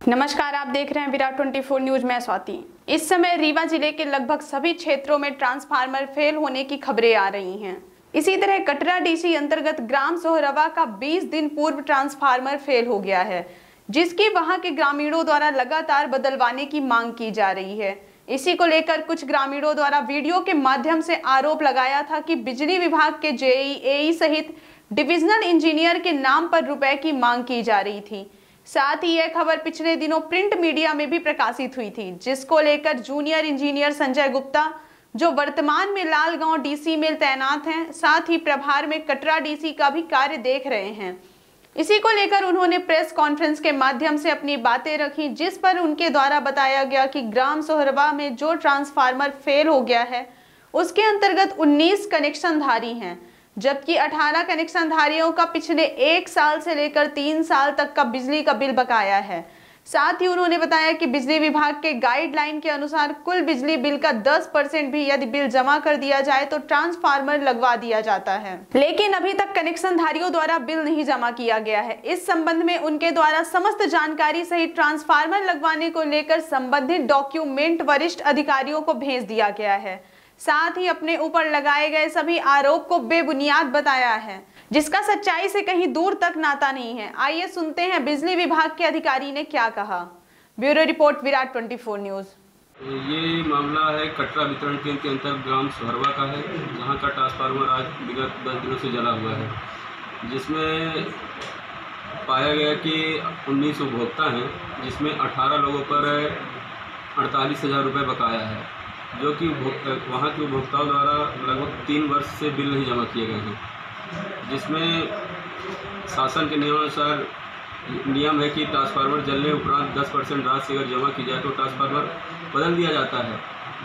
नमस्कार, आप देख रहे हैं विराट 24 न्यूज में स्वाति। इस समय रीवा जिले के लगभग सभी क्षेत्रों में ट्रांसफार्मर फेल होने की खबरें आ रही हैं। इसी तरह कटरा डीसी अंतर्गत ग्राम सोहरवा का 20 दिन पूर्व ट्रांसफार्मर फेल हो गया है, जिसकी वहां के ग्रामीणों द्वारा लगातार बदलवाने की मांग की जा रही है। इसी को लेकर कुछ ग्रामीणों द्वारा वीडियो के माध्यम से आरोप लगाया था कि बिजली विभाग के जेई, एई सहित डिविजनल इंजीनियर के नाम पर रुपए की मांग की जा रही थी। साथ ही यह खबर पिछले दिनों प्रिंट मीडिया में भी प्रकाशित हुई थी, जिसको लेकर जूनियर इंजीनियर संजय गुप्ता, जो वर्तमान में लालगांव डीसी में तैनात हैं, साथ ही प्रभार में कटरा डीसी का भी कार्य देख रहे हैं। इसी को लेकर उन्होंने प्रेस कॉन्फ्रेंस के माध्यम से अपनी बातें रखी, जिस पर उनके द्वारा बताया गया कि ग्राम सोहरवा में जो ट्रांसफार्मर फेल हो गया है, उसके अंतर्गत 19 कनेक्शनधारी हैं, जबकि 18 कनेक्शनधारियों का पिछले 1 साल से लेकर 3 साल तक का बिजली का बिल बकाया है। साथ ही उन्होंने बताया कि बिजली विभाग के गाइडलाइन के अनुसार कुल बिजली बिल का 10% भी यदि बिल जमा कर दिया जाए तो ट्रांसफार्मर लगवा दिया जाता है, लेकिन अभी तक कनेक्शनधारियों द्वारा बिल नहीं जमा किया गया है। इस संबंध में उनके द्वारा समस्त जानकारी सहित ट्रांसफार्मर लगवाने को लेकर संबंधित डॉक्यूमेंट वरिष्ठ अधिकारियों को भेज दिया गया है। साथ ही अपने ऊपर लगाए गए सभी आरोप को बेबुनियाद बताया है, जिसका सच्चाई से कहीं दूर तक नाता नहीं है। आइए सुनते हैं बिजली विभाग के अधिकारी ने क्या कहा। Bureau report, Virat 24 news. ये मामला है कटरा वितरण केंद्र के अंतर्गत ग्राम सोहरवा का है, जहां का ट्रांसफार्मर आज विगत 10 दिनों से जला हुआ है, जिसमें पाया गया कि 19 उपभोक्ता हैं, जिसमें 18 लोगों पर 48,000 रुपये बकाया है, जो कि वहाँ के उपभोक्ताओं द्वारा लगभग 3 वर्ष से बिल नहीं जमा किए गए हैं। जिसमें शासन के नियमानुसार नियम है कि ट्रांसफार्मर जलने उपरांत 10% राशि अगर जमा की जाए तो ट्रांसफार्मर बदल दिया जाता है।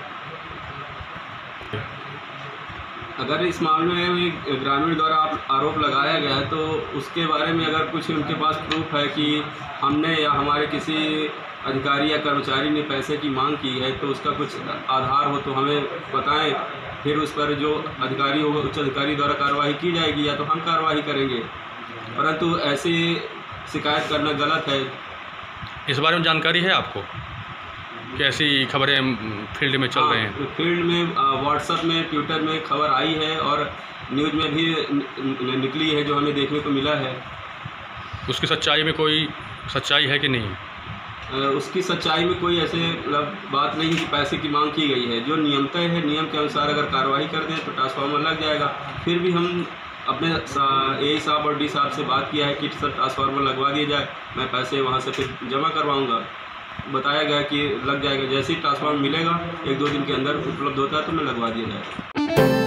अगर इस मामले में ग्रामीण द्वारा आरोप लगाया गया है तो उसके बारे में अगर कुछ उनके पास प्रूफ है कि हमने या हमारे किसी अधिकारी या कर्मचारी ने पैसे की मांग की है, तो उसका कुछ आधार हो तो हमें बताएं, फिर उस पर जो अधिकारी होगा, उच्च अधिकारी द्वारा कार्रवाई की जाएगी या तो हम कार्रवाई करेंगे। परंतु ऐसी शिकायत करना गलत है। इस बारे में जानकारी है आपको? कैसी खबरें फील्ड में चल रहे हैं? फील्ड में व्हाट्सएप में, ट्विटर में खबर आई है और न्यूज़ में भी निकली है, जो हमें देखने को मिला है। उसकी सच्चाई में कोई सच्चाई है कि नहीं? उसकी सच्चाई में कोई ऐसे मतलब बात नहीं कि पैसे की मांग की गई है। जो नियम तय है, नियम के अनुसार अगर कार्रवाई कर दें तो ट्रांसफार्मर लग जाएगा। फिर भी हम अपने ए साहब और डी साहब से बात किया है कि सर ट्रांसफार्मर लगवा दिया जाए, मैं पैसे वहाँ से फिर जमा करवाऊँगा। बताया गया कि लग जाएगा, जैसे ही ट्रांसफार्मर मिलेगा 1-2 दिन के अंदर उपलब्ध होता है तो मैं लगवा दिया जाएगा।